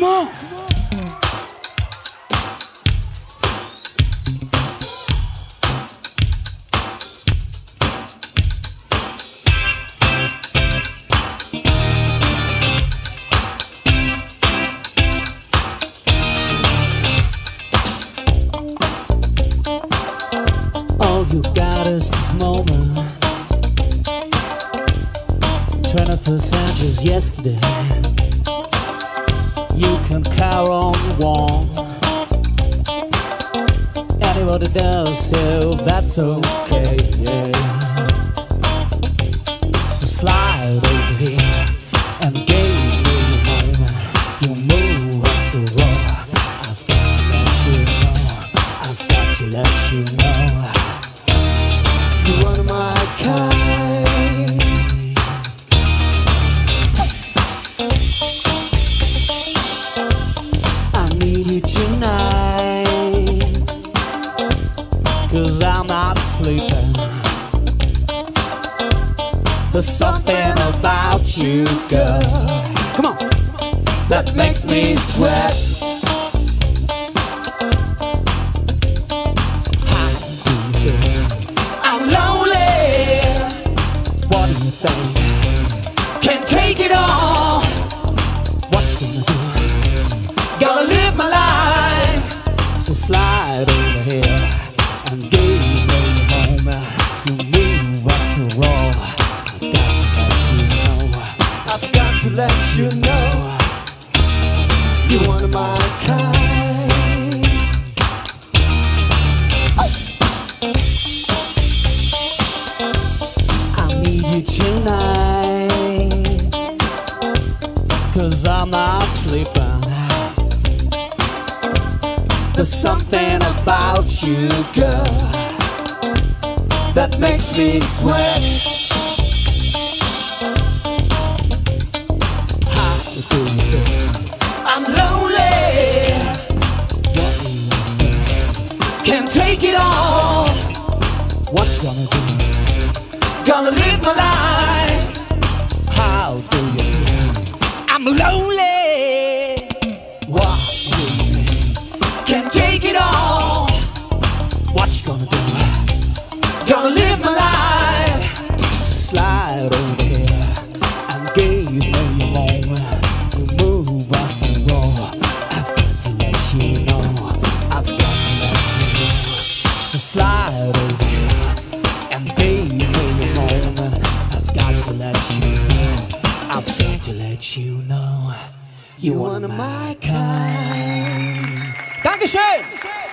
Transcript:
Come on. All you got is this moment. 21st century's yesterday. You can carry on you want. Anybody does, so that's okay, yeah. So slide over here and give me a moment. You move us so raw. I've got to let you know. I've got to let you know. You're one of my kind. I need you tonight, 'cause I'm not sleeping. There's something about you, girl, come on, that makes me sweat. I'm lonely. What do you think? Can't take it all. What's gonna do? Gotta live my life. So slide over here and give me a moment. You move us so raw. I've got to let you know. You're one of my kind. I need you tonight, 'cause I'm not sleeping. There's something about you, girl, that makes me sweat. I'm lonely. Can't take it all. What's gonna do? Gonna live my life. How do you feel? I'm lonely. What do you mean? Can't take it all. What you gonna do? Gonna live my life. So slide over here and give me a moment. You move us and roll. I've got to let you know. I've got to let you know. So slide over here and give me a moment. I've got to let you know. I've got to let you know. You're one of my kind. Dankeschön!